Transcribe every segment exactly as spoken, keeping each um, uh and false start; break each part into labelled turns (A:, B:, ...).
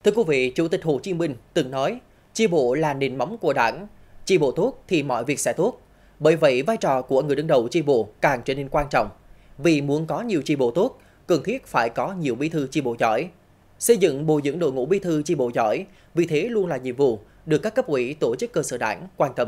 A: Thưa quý vị, Chủ tịch Hồ Chí Minh từng nói, chi bộ là nền móng của Đảng, chi bộ tốt thì mọi việc sẽ tốt. Bởi vậy, vai trò của người đứng đầu chi bộ càng trở nên quan trọng. Vì muốn có nhiều chi bộ tốt, cần thiết phải có nhiều bí thư chi bộ giỏi. Xây dựng bồi dưỡng đội ngũ bí thư chi bộ giỏi, vì thế luôn là nhiệm vụ được các cấp ủy tổ chức cơ sở Đảng quan tâm.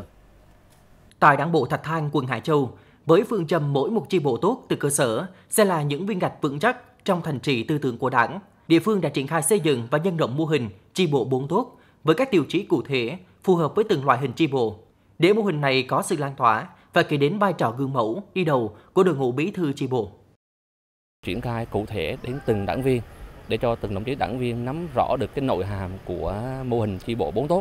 A: Tại Đảng bộ Thạch Thang, quận Hải Châu, với phương châm mỗi một chi bộ tốt từ cơ sở sẽ là những viên gạch vững chắc trong thành trì tư tưởng của Đảng, địa phương đã triển khai xây dựng và nhân rộng mô hình chi bộ bốn tốt với các tiêu chí cụ thể phù hợp với từng loại hình chi bộ. Để mô hình này có sự lan tỏa, phải kể đến vai trò gương mẫu đi đầu của đội ngũ bí thư chi bộ.
B: Triển khai cụ thể đến từng đảng viên để cho từng đồng chí đảng viên nắm rõ được cái nội hàm của mô hình chi bộ bốn tốt,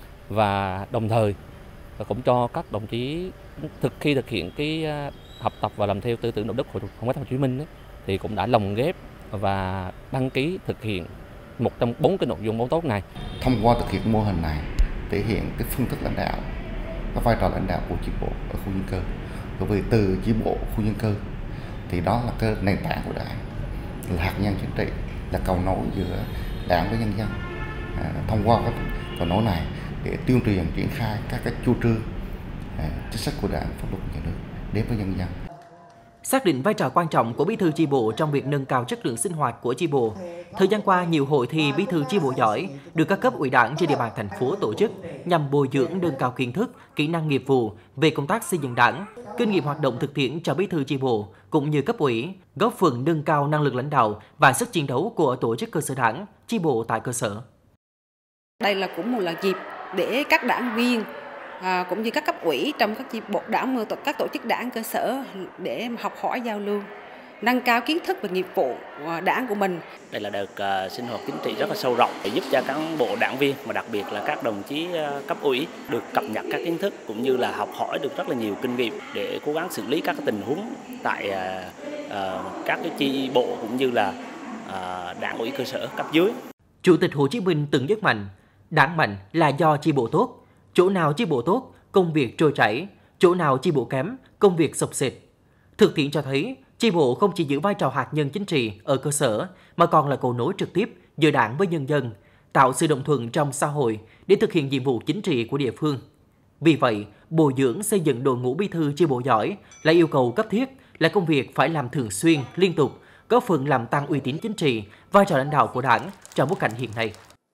B: và đồng thời cũng cho các đồng chí thực khi thực hiện cái học tập và làm theo tư tưởng đạo đức của Phong cách Hồ Chí Minh ấy, thì cũng đã lồng ghép và đăng ký thực hiện một trong bốn cái nội dung bốn tốt này.
C: Thông qua thực hiện mô hình này thể hiện cái phương thức lãnh đạo, cái vai trò lãnh đạo của chi bộ ở khu dân cư. Bởi vì từ chi bộ khu dân cư thì đó là cái nền tảng của Đảng, là hạt nhân chính trị, là cầu nối giữa Đảng với nhân dân. À, thông qua cái cầu nối này để tuyên truyền triển khai các cái chủ trương, à, chính sách của Đảng, pháp luật của nhà nước đến với nhân dân.
A: Xác định vai trò quan trọng của bí thư chi bộ trong việc nâng cao chất lượng sinh hoạt của chi bộ, thời gian qua nhiều hội thi bí thư chi bộ giỏi được các cấp ủy Đảng trên địa bàn thành phố tổ chức nhằm bồi dưỡng nâng cao kiến thức, kỹ năng nghiệp vụ về công tác xây dựng Đảng, kinh nghiệm hoạt động thực tiễn cho bí thư chi bộ cũng như cấp ủy, góp phần nâng cao năng lực lãnh đạo và sức chiến đấu của tổ chức cơ sở Đảng, chi bộ tại cơ sở.
D: Đây là cũng một là dịp để các đảng viên À, cũng như các cấp ủy trong các chi bộ đảng, các tổ chức đảng cơ sở để học hỏi giao lưu, nâng cao kiến thức và nghiệp vụ đảng của mình.
E: Đây là đợt uh, sinh hoạt chính trị rất là sâu rộng để giúp cho cán bộ đảng viên mà đặc biệt là các đồng chí uh, cấp ủy được cập nhật các kiến thức cũng như là học hỏi được rất là nhiều kinh nghiệm để cố gắng xử lý các cái tình huống tại uh, uh, các cái chi bộ cũng như là uh, đảng ủy cơ sở cấp dưới.
A: Chủ tịch Hồ Chí Minh từng nhấn mạnh, Đảng mạnh là do chi bộ tốt. Chỗ nào chi bộ tốt, công việc trôi chảy, chỗ nào chi bộ kém, công việc xộc xệch. Thực tiễn cho thấy, chi bộ không chỉ giữ vai trò hạt nhân chính trị ở cơ sở, mà còn là cầu nối trực tiếp giữa Đảng với nhân dân, tạo sự đồng thuận trong xã hội để thực hiện nhiệm vụ chính trị của địa phương. Vì vậy, bồi dưỡng xây dựng đội ngũ bí thư chi bộ giỏi là yêu cầu cấp thiết, là công việc phải làm thường xuyên, liên tục, góp phần làm tăng uy tín chính trị, vai trò lãnh đạo của Đảng trong bối cảnh hiện nay.